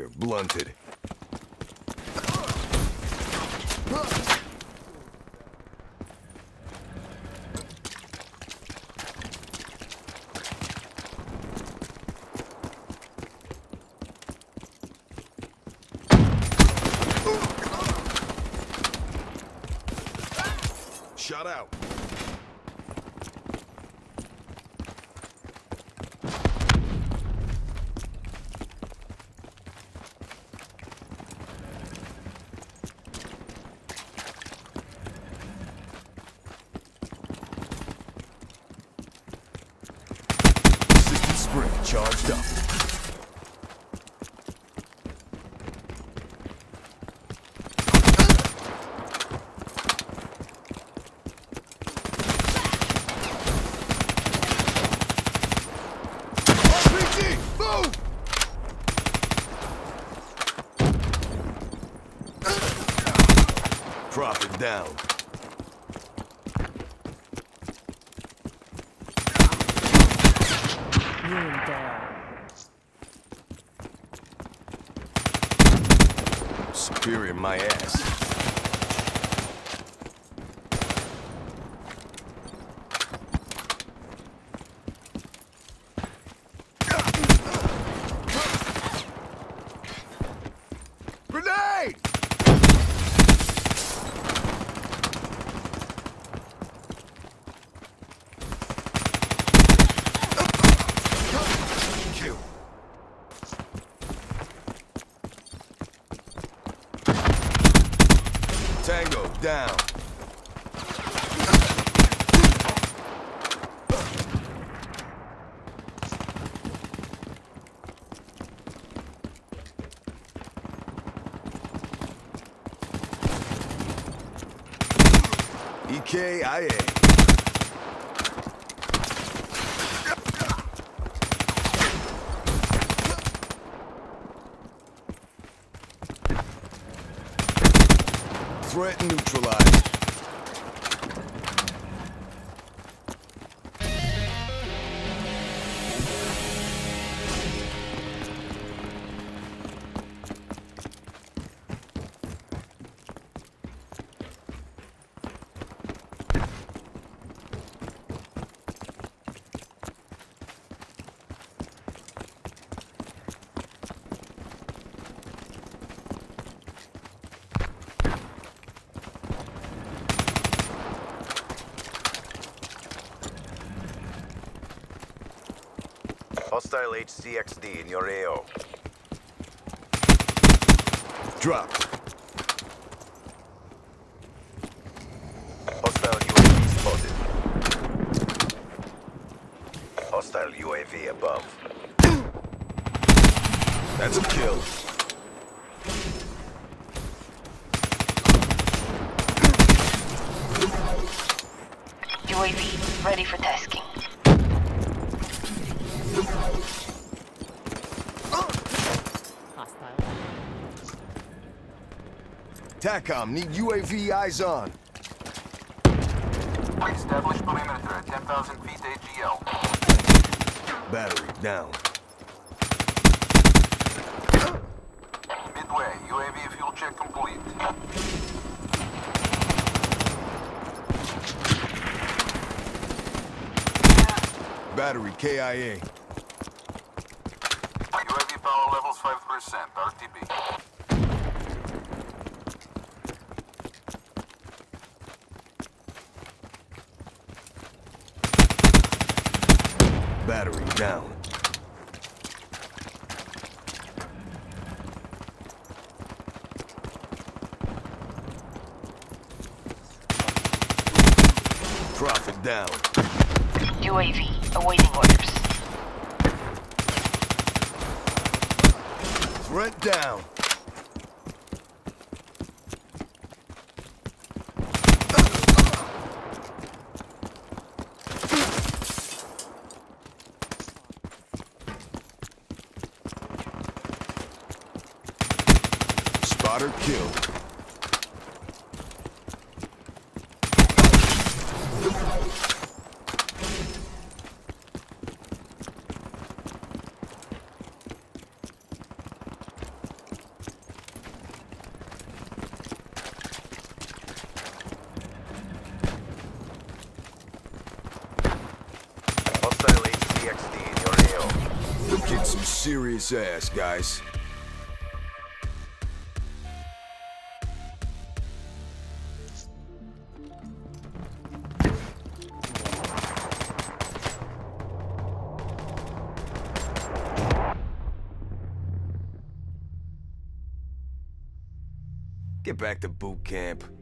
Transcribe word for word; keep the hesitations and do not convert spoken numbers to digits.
Fire blunted. Shot out. Assisted spring charged up. Prophet down. Unit down. Superior my ass. Grenade! Tango down. E K I A. Threat neutralized. Hostile H C X D in your A O. Dropped. Hostile U A V spotted. Hostile U A V above. That's a kill. U A V ready for tasking. Hostile. TACOM, need U A V eyes on. Establish perimeter at ten thousand feet A G L. Battery down. Midway, U A V fuel check complete. Battery K I A. U A V power levels five percent, R T B. Battery down. Prophet down. U A V awaiting orders. Threat down. Spotter killed. Kick some serious ass, guys. Get back to boot camp.